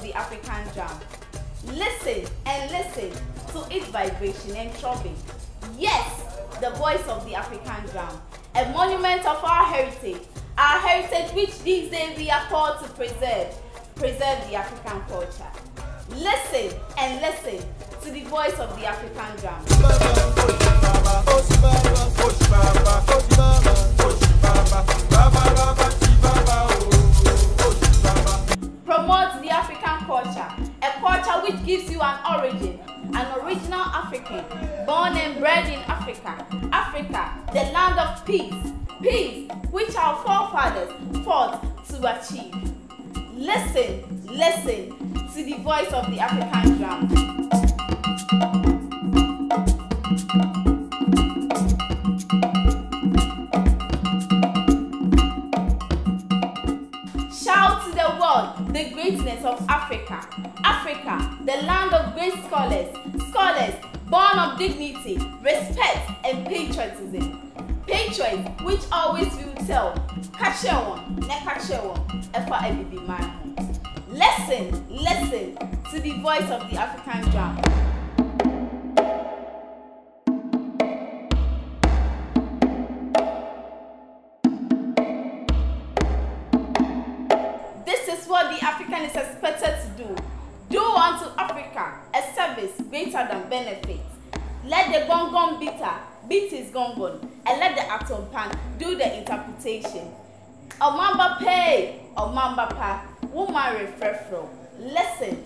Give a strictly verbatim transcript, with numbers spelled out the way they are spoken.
the African drum. Listen and listen to its vibration and throbbing. Yes, the voice of the African drum, a monument of our heritage, our heritage which these days we are called to preserve, preserve the African culture. Listen and listen to the voice of the African drum. Promote the African culture, a culture which gives you an origin, an original African, born and bred in Africa. Africa, the land of peace, peace which our forefathers fought to achieve. Listen, listen to the voice of the African drum. Shout to the world the greatness of Africa. Africa, the land of great scholars, scholars born of dignity, respect, and patriotism. Patriots which always will tell, catch one, ne catch one, ever ever be man. Listen, listen to the voice of the African drum. This is what the African is expected to do. Do unto Africa a service greater than benefit. Let the gong gong beater beat his gong gong, and let the atompan do the interpretation. Omamba pay, omamba pa, woman refer from. Listen,